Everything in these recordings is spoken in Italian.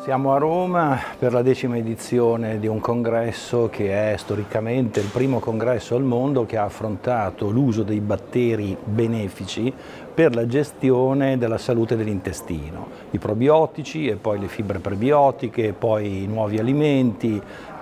Siamo a Roma per la 10ª edizione di un congresso che è storicamente il primo congresso al mondo che ha affrontato l'uso dei batteri benefici per la gestione della salute dell'intestino, i probiotici e poi le fibre prebiotiche, poi i nuovi alimenti,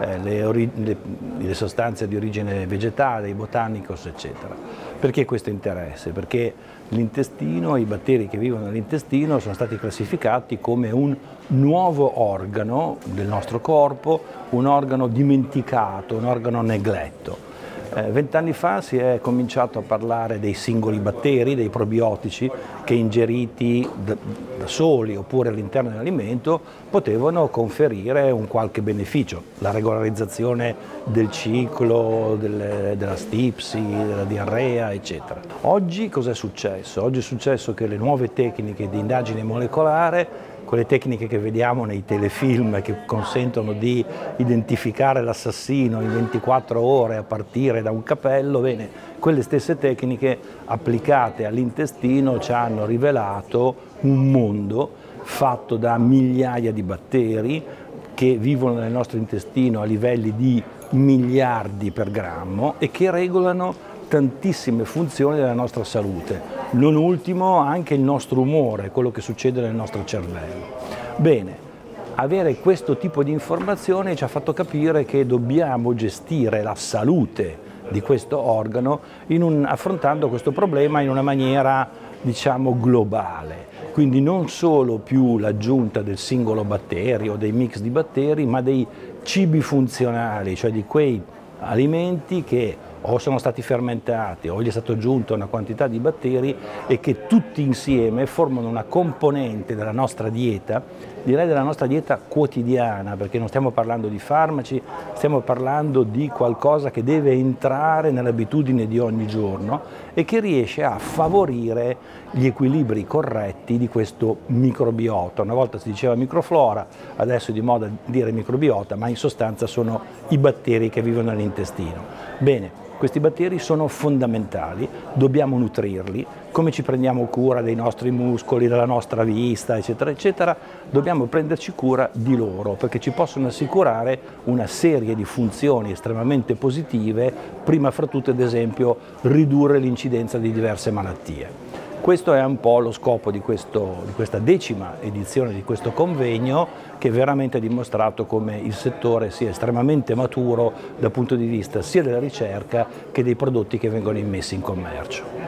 le sostanze di origine vegetale, i botanicos, eccetera. Perché questo interesse? Perché l'intestino, i batteri che vivono nell'intestino sono stati classificati come un nuovo organo del nostro corpo, un organo dimenticato, un organo negletto. 20 anni fa si è cominciato a parlare dei singoli batteri, dei probiotici, che ingeriti da soli oppure all'interno dell'alimento potevano conferire un qualche beneficio, la regolarizzazione del ciclo, della stipsi, della diarrea, eccetera. Oggi cosa è successo? Oggi è successo che le nuove tecniche di indagine molecolare, quelle tecniche che vediamo nei telefilm che consentono di identificare l'assassino in 24 ore a partire da un capello, bene, quelle stesse tecniche applicate all'intestino ci hanno rivelato un mondo fatto da migliaia di batteri che vivono nel nostro intestino a livelli di miliardi per grammo e che regolano tantissime funzioni della nostra salute, non ultimo anche il nostro umore, quello che succede nel nostro cervello. Bene, avere questo tipo di informazioni ci ha fatto capire che dobbiamo gestire la salute di questo organo affrontando questo problema in una maniera, diciamo, globale. Quindi non solo più l'aggiunta del singolo batterio, dei mix di batteri, ma dei cibi funzionali, cioè di quei alimenti che o sono stati fermentati o gli è stato aggiunto una quantità di batteri e che tutti insieme formano una componente della nostra dieta, direi della nostra dieta quotidiana, perché non stiamo parlando di farmaci, stiamo parlando di qualcosa che deve entrare nell'abitudine di ogni giorno e che riesce a favorire gli equilibri corretti di questo microbiota. Una volta si diceva microflora, adesso è di moda dire microbiota, ma in sostanza sono i batteri che vivono nell'intestino. Bene, questi batteri sono fondamentali, dobbiamo nutrirli, come ci prendiamo cura dei nostri muscoli, della nostra vista, eccetera, eccetera, dobbiamo prenderci cura di loro perché ci possono assicurare una serie di funzioni estremamente positive, prima fra tutte ad esempio ridurre l'incidenza di diverse malattie. Questo è un po' lo scopo di questa 10ª edizione di questo convegno che veramente ha dimostrato come il settore sia estremamente maturo dal punto di vista sia della ricerca che dei prodotti che vengono immessi in commercio.